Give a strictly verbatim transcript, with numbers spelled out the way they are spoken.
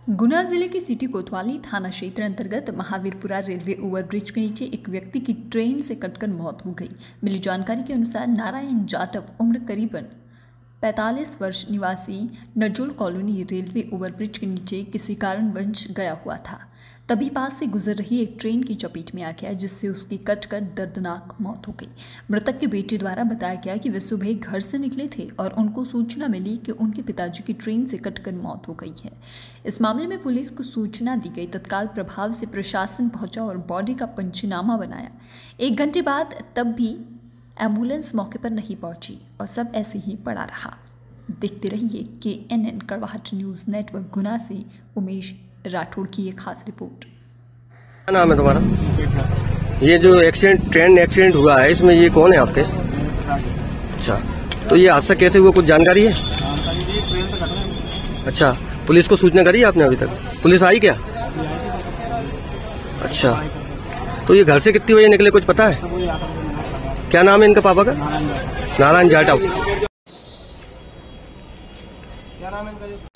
गुना जिले के सिटी कोतवाली थाना क्षेत्र अंतर्गत महावीरपुरा रेलवे ओवरब्रिज के नीचे एक व्यक्ति की ट्रेन से कटकर मौत हो गई। मिली जानकारी के अनुसार नारायण जाटव उम्र करीबन पैंतालीस वर्ष निवासी नजुल कॉलोनी रेलवे ओवरब्रिज के नीचे किसी कारणवश गया हुआ था। तभी पास से गुजर रही एक ट्रेन की चपेट में आ गया, जिससे उसकी कटकर दर्दनाक मौत हो गई। मृतक के बेटे द्वारा बताया गया कि वे सुबह घर से निकले थे और उनको सूचना मिली कि उनके पिताजी की ट्रेन से कटकर मौत हो गई है। इस मामले में पुलिस को सूचना दी गई। तत्काल प्रभाव से प्रशासन पहुंचा और बॉडी का पंचनामा बनाया। एक घंटे बाद तब भी एम्बुलेंस मौके पर नहीं पहुंची और सब ऐसे ही पड़ा रहा। देखते रहिए K N N Kadwahat news network Guna से उमेश राठौड़ की एक खास रिपोर्ट। क्या नाम है तुम्हारा? ये जो एक्सीडेंट ट्रेन एक्सीडेंट हुआ है, इसमें ये कौन है आपके? अच्छा, तो ये हादसा कैसे हुआ, कुछ जानकारी है? अच्छा, पुलिस को सूचना करी आपने अभी तक? पुलिस आई क्या? अच्छा, तो ये घर से कितनी बजे निकले, कुछ पता है? क्या नाम है इनका पापा का? नारायण जाटव। क्या नाम है इनका?